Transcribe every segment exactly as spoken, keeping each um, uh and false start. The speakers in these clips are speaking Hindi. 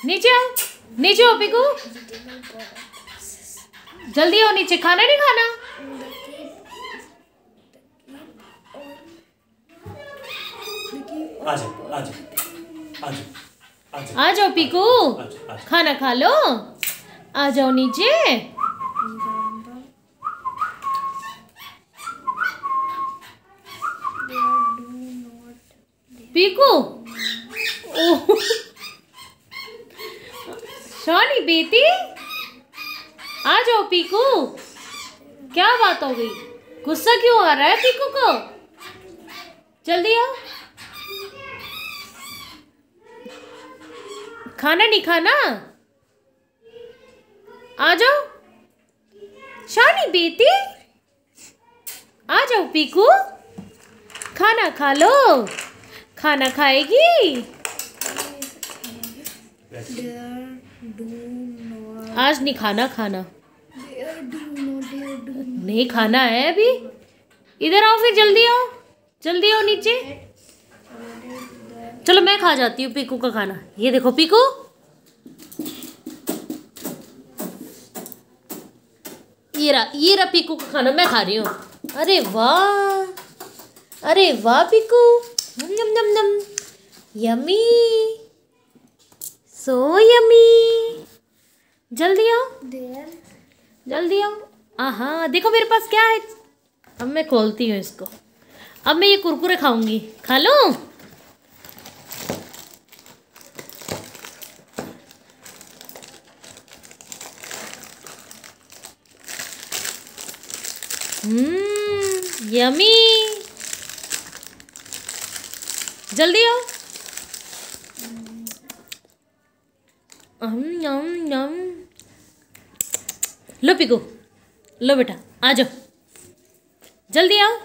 नीचे आओ, नीचे आओ पीकू, जल्दी आओ नीचे। खाना नहीं खाना? आ जाओ आ जाओ आ जाओ आ जाओ पीकू, खाना खा लो। आ जाओ नीचे। पीकू शॉनी बेटी, आ जाओ पीकू। क्या बात हो गई? गुस्सा क्यों आ रहा है पीकू को? जल्दी आओ। खाना नहीं खाना? आ जाओ शॉनी बेटी, आ जाओ पीकू, खाना खा लो। खाना खाएगी? आज नहीं खाना खाना नहीं खाना है अभी। इधर आओ फिर, जल्दी आओ, जल्दी आओ नीचे। चलो मैं खा जाती हूँ पीकू का खाना। ये देखो पीकू, ये रहा ये रहा पीकू का खाना, मैं खा रही हूँ। अरे वाह, अरे वाह पीकू, नम नम नम, यमी, सो यमी। जल्दी आओ, जल्दी आओ। आहा देखो मेरे पास क्या है। अब मैं खोलती हूँ इसको। अब मैं ये कुरकुरे खाऊंगी, खा लो। हम्म यमी, जल्दी आओ। यम यम। लो पीकू, लो बेटा, आ जाओ, जल्दी आओ।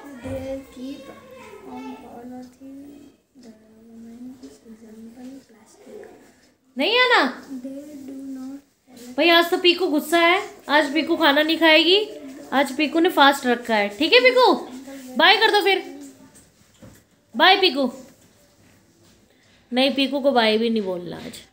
नहीं आना भाई। आज तो पीकू गुस्सा है, आज पीकू खाना नहीं खाएगी। आज पीकू ने फास्ट रखा है। ठीक है पीकू, बाय कर दो फिर। बाय पीकू। नहीं, पीकू को बाय भी नहीं बोलना आज।